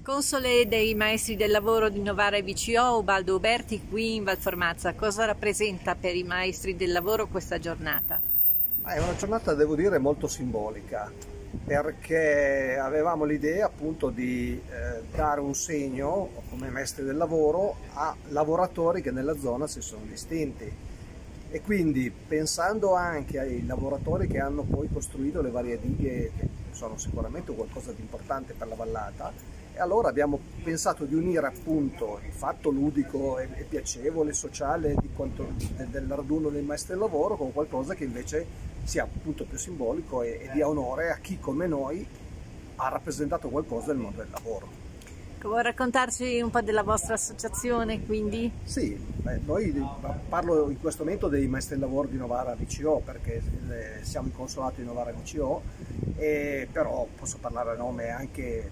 Console dei maestri del lavoro di Novara e VCO, Ubaldo Uberti, qui in Valformazza. Cosa rappresenta per i maestri del lavoro questa giornata? È una giornata, devo dire, molto simbolica, perché avevamo l'idea appunto di dare un segno come maestri del lavoro a lavoratori che nella zona si sono distinti. E quindi, pensando anche ai lavoratori che hanno poi costruito le varie dighe, che sono sicuramente qualcosa di importante per la vallata, e allora abbiamo pensato di unire appunto il fatto ludico e piacevole, sociale del raduno dei maestri del lavoro con qualcosa che invece sia appunto più simbolico e dia onore a chi come noi ha rappresentato qualcosa del mondo del lavoro. Vuoi raccontarci un po' della vostra associazione, quindi? Sì, noi parlo in questo momento dei maestri del lavoro di Novara VCO, perché siamo in consolato di Novara VCO, però posso parlare a nome anche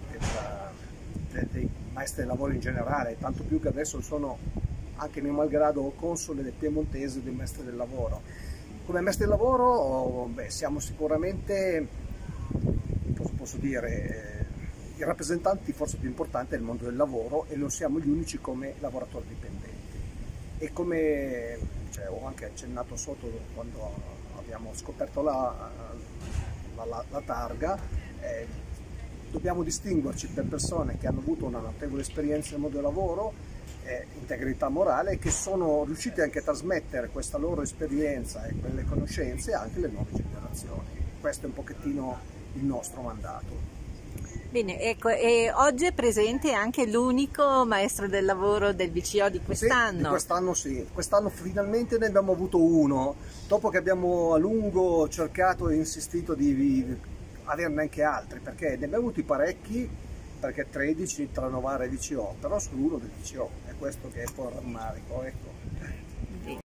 dei maestri del lavoro in generale, tanto più che adesso sono anche mio malgrado console del piemontese dei maestri del lavoro. Come maestri del lavoro siamo sicuramente, posso dire, i rappresentanti forse più importanti del mondo del lavoro, e non siamo gli unici come lavoratori dipendenti. E come ho anche accennato sotto quando abbiamo scoperto la targa, dobbiamo distinguerci per persone che hanno avuto una notevole esperienza nel mondo del lavoro, integrità morale, e che sono riusciti anche a trasmettere questa loro esperienza e quelle conoscenze anche alle nuove generazioni. Questo è un pochettino il nostro mandato. Bene, ecco, e oggi è presente anche l'unico maestro del lavoro del VCO di quest'anno. Sì, di quest'anno sì. Quest'anno finalmente ne abbiamo avuto uno, dopo che abbiamo a lungo cercato e insistito di averne anche altri, perché ne abbiamo avuti parecchi, perché 13 tra Novara e VCO, però solo uno del VCO, è questo che è un po' rammarico, ecco.